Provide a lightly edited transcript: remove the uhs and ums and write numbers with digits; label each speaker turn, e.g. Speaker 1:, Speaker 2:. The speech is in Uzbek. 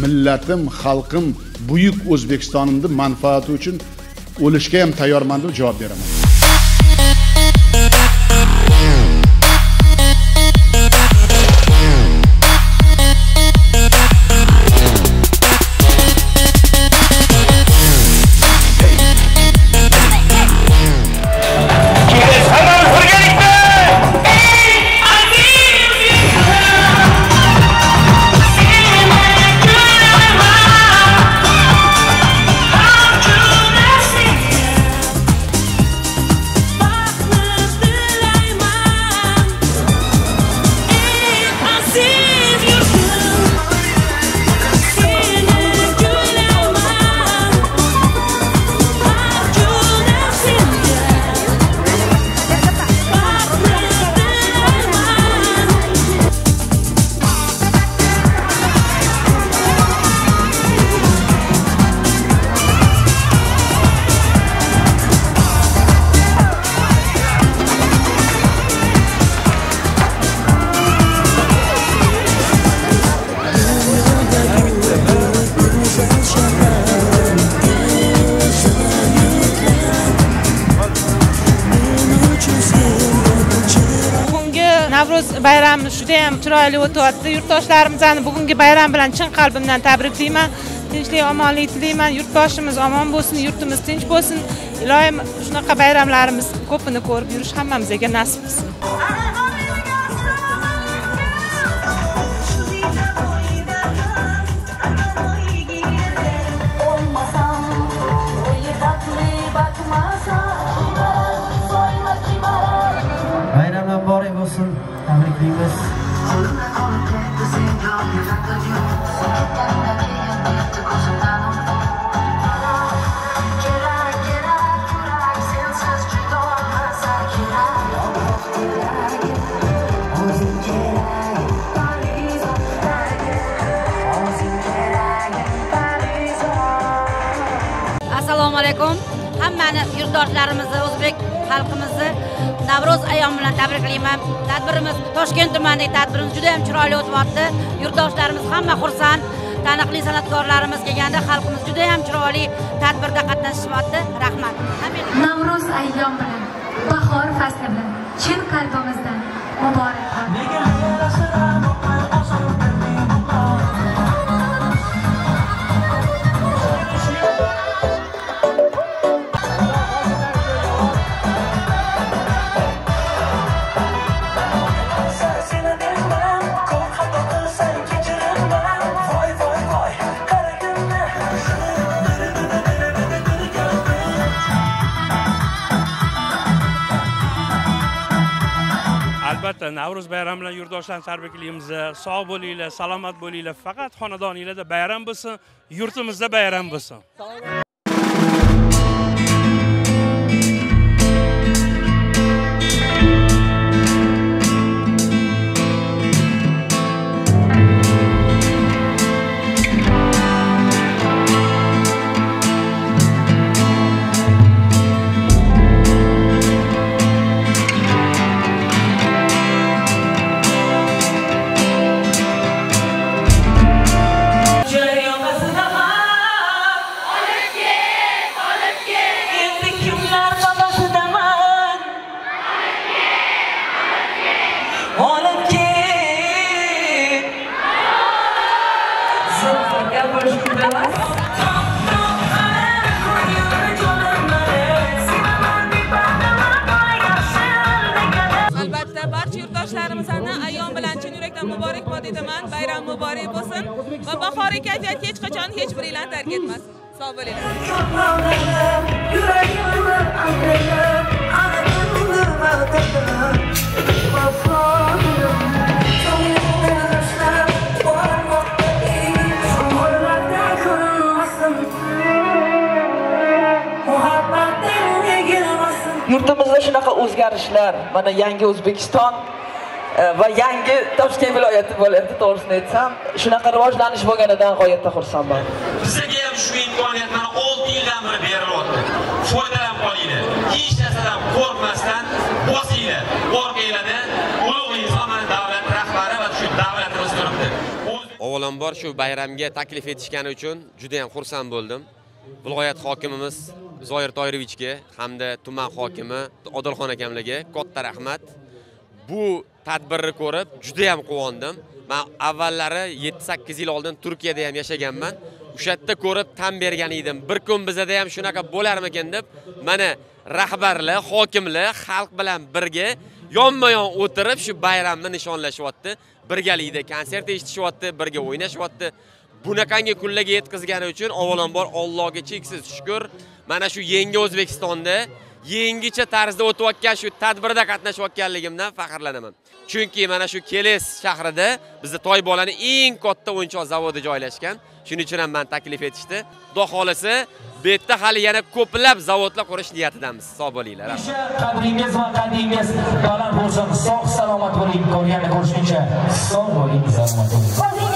Speaker 1: millatim, xalqim, buyuk O'zbekistonimni manfaati uchun o'lishga ham tayyorman deb javob beraman.
Speaker 2: Navruz bayrami juda ham chiroyli o'tyapti. Yurtdoshlarimizni bugungi bayram bilan chin qalbimdan tabriklayman. Tinchlik, omonlik tilayman. Yurtboshimiz omon bo'lsin, yurtimiz tinch bo'lsin. Iloyim shunaqa bayramlarimiz ko'pini ko'rib yurish hammamizga nasib qilsin.
Speaker 3: Bayramlar muborak bo'lsin. Tabriklaymiz.
Speaker 4: Assalomu alaykum. Hammani yurtdoshlarimizni, o'zbek xalqimizni Navruz ayyomi bilan tabriklayman. Tadbirimiz Toshkent tumanidagi tadbirimiz juda ham chiroyli o'tyapti. Yurtdoshlarimiz hamma xursand. Taniqli san'atkorlarimiz kelganda xalqimiz juda ham chiroyli tadbirda qatnashyapti. Rahmat.
Speaker 5: Navruz ayyomi bilan, bahor fasli bilan chin qalbimizdan muborak bo'lsin.
Speaker 6: Albatta Navruz bayrami bilan yurtdoshlarni tabriklaymiz. Sog' bo'linglar, salomat bo'linglar. Faqat xonadoningizda bayram bo'lsin, yurtimizda bayram bo'lsin.
Speaker 2: Albatta barcha yurtdoshlarimizni ayyom bilan chin yurakdan muborakbod etaman. Bayram muborak bo'lsin va bahoriy kayfiyat hech qachon hech biringlarni tark etmas. Sog' bo'linglar.
Speaker 7: Yurtimizda shunaqa o'zgarishlar, mana yangi O'zbekiston va yangi Toshkent viloyati bo'lyapti, to'g'risini aytsam, shunaqa rivojlanish bo'lganidan g'oyatda xursandman.
Speaker 8: Bizga ham shu imkoniyat mana 6 yildan beri berilyapti. Foydalanib olinglar. Hech narsadan qo'rqmasdan bosinglar. Orqanglarda ulug' inson davlat rahbari va shu davlatimiz turibdi.
Speaker 9: Avvalambor shu bayramga taklif etishgani uchun juda ham xursand bo'ldim. Viloyat hokimimiz Zoir Toyrovichga hamda tuman hokimi Odilxon akamlarga katta rahmat. Bu tadbirni ko'rib juda ham quvondim. Men avvallari 7-8 yil oldin Turkiyada ham yashaganman. O'sha yerda ko'rib tan bergan edim. Bir kun bizda ham shunaqa bo'larmikan deb, mana rahbarlar, hokimlar xalq bilan birga yonma-yon o'tirib shu bayramni nishonlashyapti. Birgalikda konsert eshitishyapti, birga o'ynashyapti. Bunaqangi kunlarga yetkazgani uchun avvalambor Allohga cheksiz shukr. Mana shu yangi O'zbekistonda yangicha tarzda o'tayotgan shu tadbirda qatnashayotganligimdan faxrlanaman. Chunki mana shu Keles shahrida bizda Toybolani eng katta o'yinchoq zavodi joylashgan. Shuning uchun ham men taklif etishdi. Xudo xolasa, bu yerda hali yana ko'plab zavodlar qurish niyatidamiz. Sog' bo'linglar.
Speaker 10: Qadringiz va qadingiz baland bo'lsin. Sog' salomat bo'ling. Ko'rganda ko'rishguncha sog' bo'ling.